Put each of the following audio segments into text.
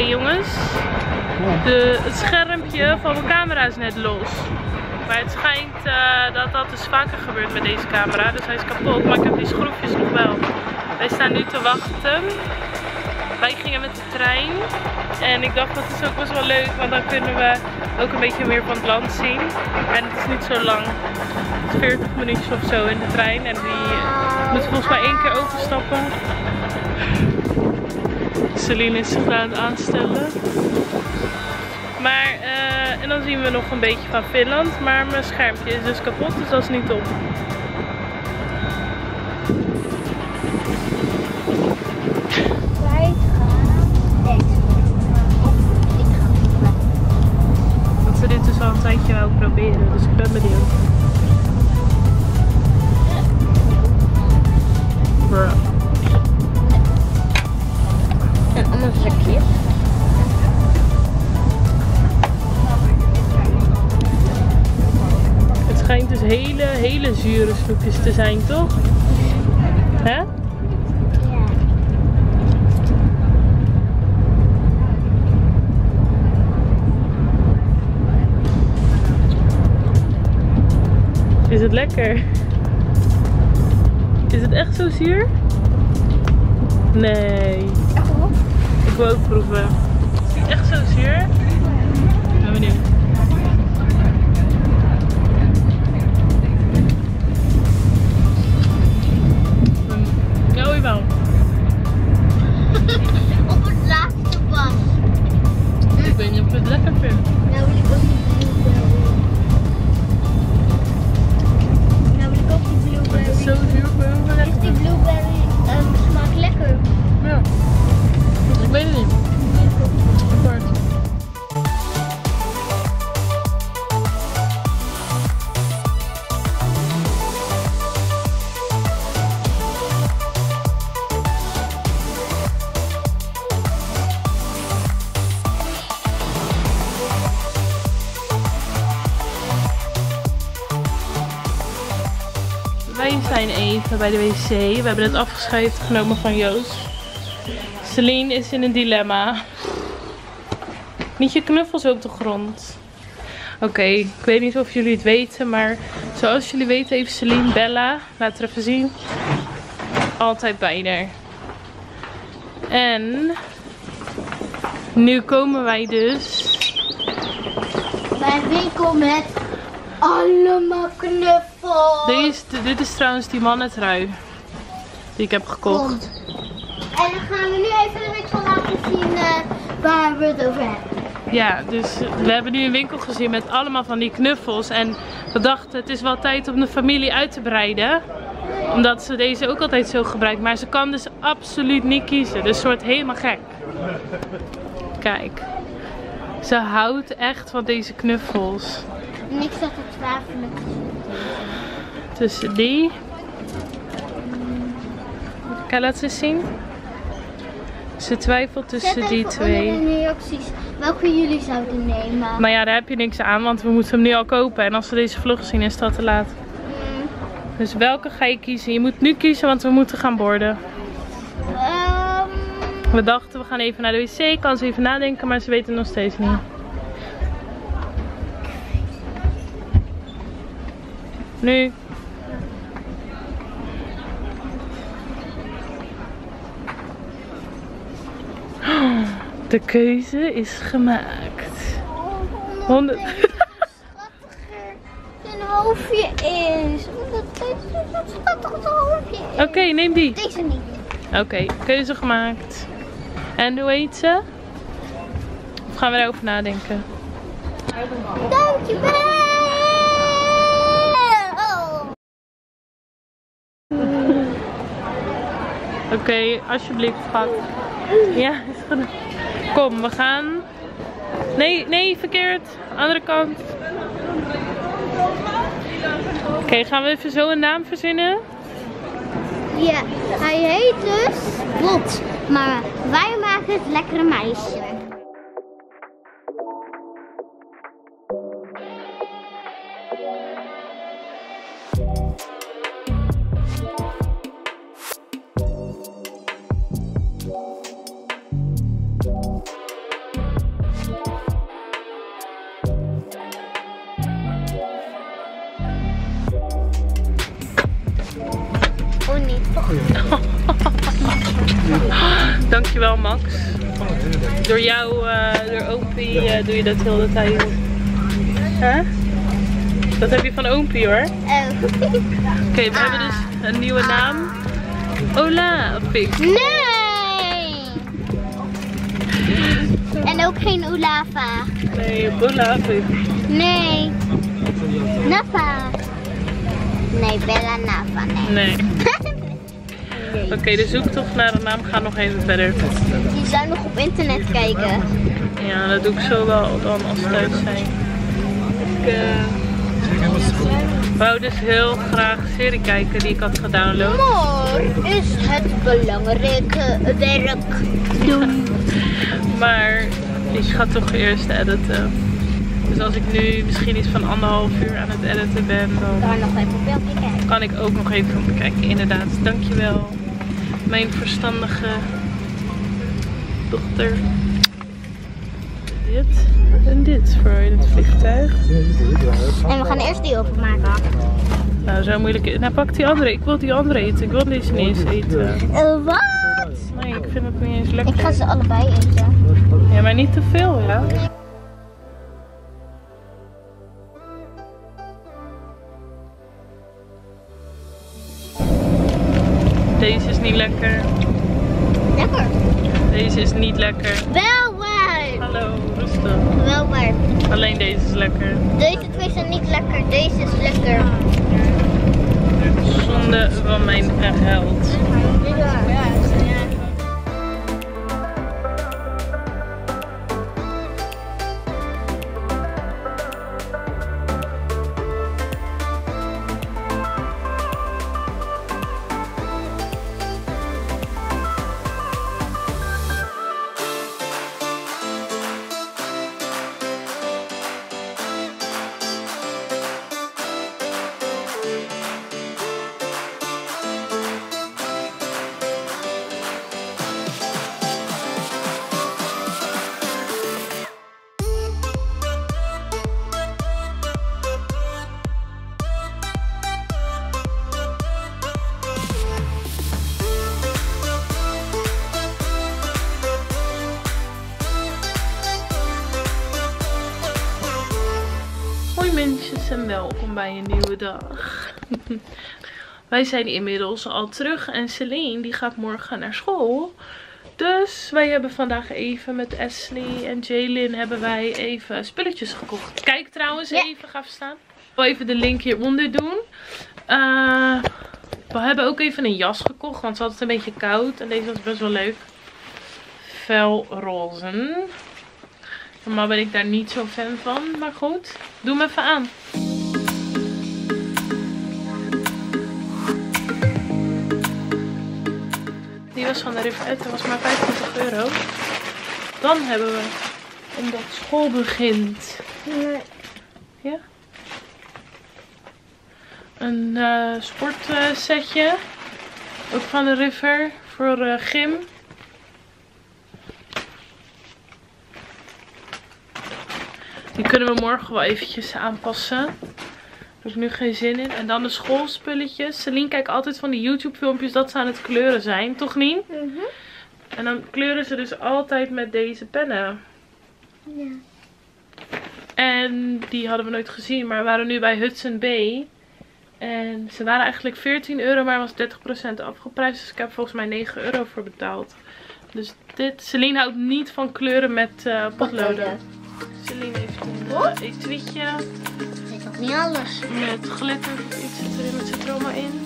jongens. Het schermpje van mijn camera is net los. Maar het schijnt dat dat dus vaker gebeurt met deze camera. Dus hij is kapot, maar ik heb die schroefjes nog wel. Wij staan nu te wachten. Wij gingen met de trein. En ik dacht dat is ook best wel leuk, want dan kunnen we ook een beetje meer van het land zien. En het is niet zo lang. Het is 40 minuutjes of zo in de trein. En die moet volgens mij 1 keer overstappen. Celine is zich aan het aanstellen. Maar, en dan zien we nog een beetje van Finland. Maar mijn schermpje is dus kapot, dus dat is niet top. Wij gaan deze. Ik ga niet. Dat ze dit dus al een tijdje wel proberen, dus ik ben benieuwd. Bruh. Een ander zakje. Het schijnt dus hele zure snoepjes te zijn, toch? Hè? Ja. Is het lekker? Is het echt zo zuur? Nee. Echt wel? Ik wil ook proeven. Is het echt zo zuur? Ik ben benieuwd. Ja, jawel. Op het laatste pas. Ik weet niet of ik het lekker vind. Nou wil ik ook die blueberry. Nou wil ik ook die blueberry. Het is zo zuur, ik ben wel Is lekker. die blueberry smaakt lekker? Ja. Ik weet het niet. Apart. Wij zijn even bij de wc. We hebben het afgescheid genomen van Joost. Celine is in een dilemma. Niet je knuffels op de grond. Oké, ik weet niet of jullie het weten, maar zoals jullie weten heeft Celine Bella, laat er even zien, altijd bij haar. En nu komen wij dus Bij een winkel met allemaal knuffels. Dit is trouwens die mannentrui die ik heb gekocht. Komt. En dan gaan we nu even de winkel laten zien waar we het over hebben. Ja, dus we hebben nu een winkel gezien met allemaal van die knuffels. En we dachten het is wel tijd om de familie uit te breiden. Omdat ze deze ook altijd zo gebruikt. Maar ze kan dus absoluut niet kiezen. Dus ze wordt helemaal gek. Kijk. Ze houdt echt van deze knuffels. En ik zat te twijfelen. Tussen die. Kan je laten eens zien? Ze twijfelt tussen die twee. Zet even onder de reacties welke jullie zouden nemen. Maar ja, daar heb je niks aan, want we moeten hem nu al kopen. En als we deze vlog zien, is dat te laat. Dus welke ga je kiezen? Je moet nu kiezen, want we moeten gaan borden. We dachten, we gaan even naar de wc. Kan ze even nadenken, maar ze weten het nog steeds niet. Nu. De keuze is gemaakt. 100. Een hoofdje is. Dat schattig het hoofdje is. Oké, neem die. Deze niet. Oké, keuze gemaakt. En hoe heet ze? Of gaan we erover nadenken? Dankjewel. Oh. Oké, alsjeblieft, schat. Ja, is goed. Kom, we gaan. Nee, verkeerd. Andere kant. Oké, gaan we even zo een naam verzinnen? Ja, hij heet dus Bot. Maar wij maken het lekkere meisje. Dankjewel Max. Door jou, door Oompie, doe je dat heel de tijd. Huh? Dat heb je van Oompie hoor. Oké, we hebben dus een nieuwe naam. Olafik. Nee! En ook geen Olava. Nee, Olafik. Nee. Nava. Nee, Bella Nava. Nee. Oké, de zoektocht naar een naam gaat nog even verder. Je zou nog op internet kijken. Ja, dat doe ik zo wel dan als we thuis zijn. Ik wou dus heel graag een serie kijken die ik had gedownload. Maar is het belangrijke werk doen. Maar ik ga toch eerst editen. Dus als ik nu misschien iets van 1,5 uur aan het editen ben, dan nog even op beeld kijken. kan ik ook nog even bekijken. Inderdaad, dankjewel. Mijn verstandige dochter. Dit en dit voor in het vliegtuig. En we gaan eerst die openmaken. Nou, zo moeilijk. Nou, pak die andere. Ik wil die andere eten. Ik wil deze niet eens eten. Wat? Nee, ik vind het niet eens lekker. Ik ga ze allebei eten. Ja, maar niet te veel, ja. Deze is niet lekker. Lekker. Deze is niet lekker. Wel waar. Hallo, rustig. Wel waar. Alleen deze is lekker. Deze twee zijn niet lekker. Deze is lekker. Zonde van mijn geld. Hoi mensjes en welkom bij een nieuwe dag. Wij zijn inmiddels al terug en Celine die gaat morgen naar school. Dus wij hebben vandaag even met Ashley en Jaylin hebben wij even spulletjes gekocht. Kijk trouwens even, ga even staan. Ik wil even de link hieronder doen. We hebben ook even een jas gekocht, want het was een beetje koud en deze was best wel leuk. Felrozen. Normaal ben ik daar niet zo fan van, maar goed. Doe hem even aan. Die was van de Rivet, dat was maar €25. Dan hebben we, omdat school begint, ja, een sportsetje. Ook van de River voor gym. Die kunnen we morgen wel eventjes aanpassen. Daar heb ik nu geen zin in. En dan de schoolspulletjes. Celine kijkt altijd van die YouTube filmpjes dat ze aan het kleuren zijn. Toch niet? En dan kleuren ze dus altijd met deze pennen. Ja. En die hadden we nooit gezien. Maar we waren nu bij Hudson Bay. En ze waren eigenlijk €14, maar was 30% afgeprijsd. Dus ik heb volgens mij €9 voor betaald. Dus dit. Celine houdt niet van kleuren met potloden. Celine heeft een etuietje. Ik weet nog niet alles. Met glitter of iets zit erin. Wat zit er allemaal in?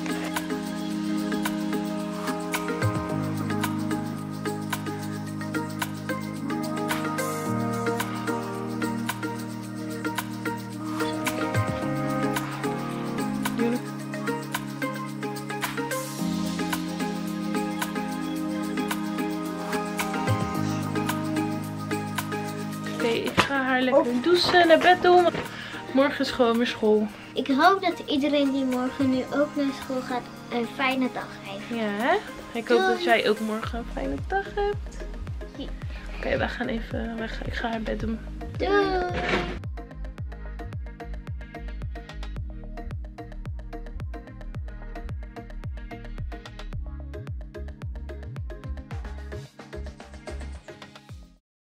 Oké, ik ga haar lekker douchen, naar bed doen. Morgen is gewoon weer school. Ik hoop dat iedereen die morgen nu ook naar school gaat een fijne dag heeft. Ja, hè? Ik hoop dat jij ook morgen een fijne dag hebt. Oké, we gaan even weg. Ik ga haar bed doen. Doei!